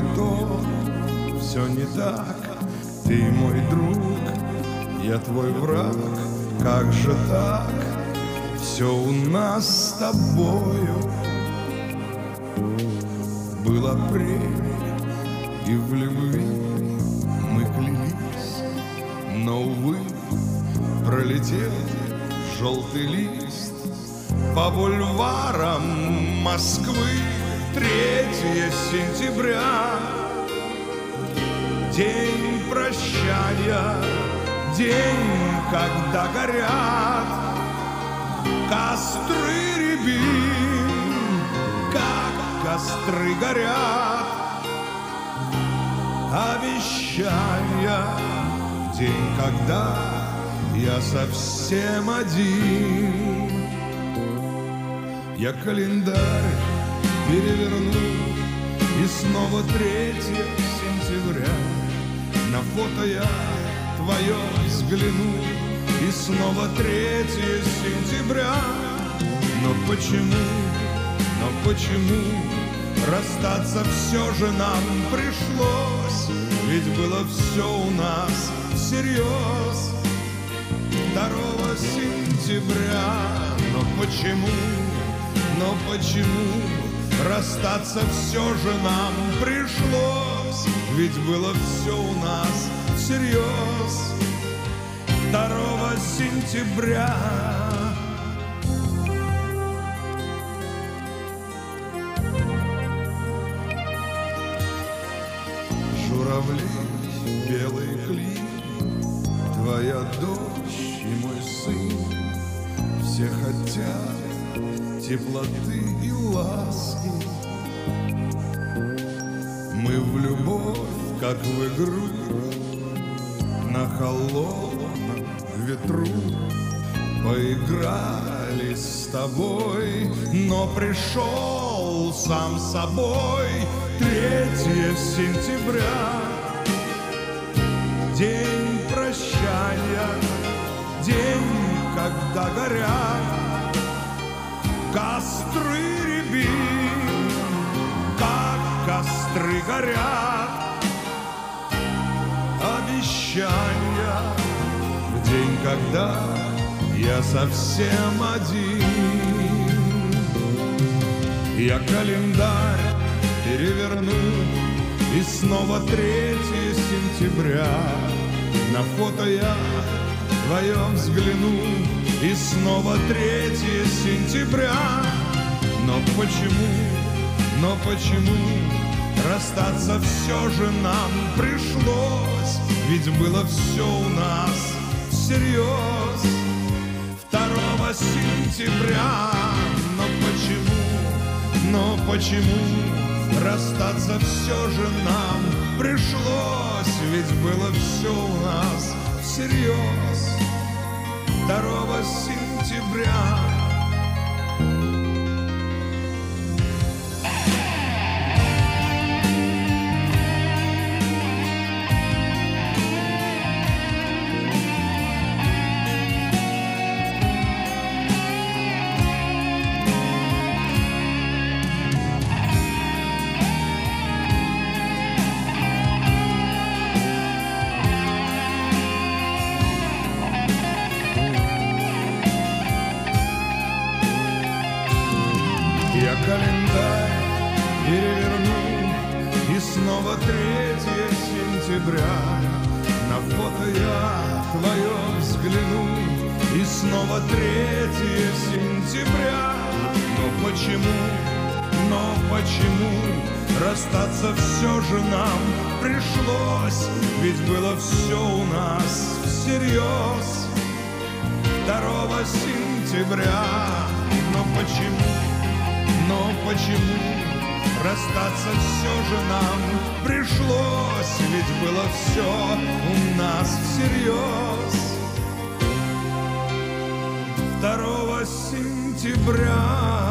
то, все не так. Ты мой друг, я твой враг. Как же так? Все у нас с тобою был апрель, и в любви мы клялись, но, увы, пролетел желтый лист по бульварам Москвы. 3 сентября, день прощания, день, когда горят костры рябин, как костры горят, обещания, день, когда я совсем один. Я календарь переверну, и снова 3 сентября. На фото я твое взгляну, и снова 3 сентября. Но почему расстаться все же нам пришлось? Ведь было все у нас всерьез 2 сентября. Но почему расстаться все же нам пришлось? Ведь было все у нас всерьез 2 сентября. Журавли, белые клин, твоя дочь и мой сын, все хотят теплоты и ласки. Мы в любовь, как в игру, на холодном ветру поиграли с тобой, но пришел сам собой 3 сентября, день прощания, день, когда горят костры рябин, как костры горят, обещания, в день, когда я совсем один. Я календарь переверну, и снова 3 сентября. На фото я твое взгляну, и снова 3 сентября. Но почему расстаться все же нам пришлось? Ведь было все у нас всерьез 2 сентября. Но почему расстаться все же нам пришлось? Ведь было все у нас всерьез 2 сентября. Я календарь переверну, и снова 3 сентября. На фото я твое взгляну, и снова 3 сентября. Но почему расстаться все же нам пришлось? Ведь было все у нас всерьез 2 сентября. Но почему расстаться все же нам пришлось? Ведь было все у нас всерьез 2 сентября.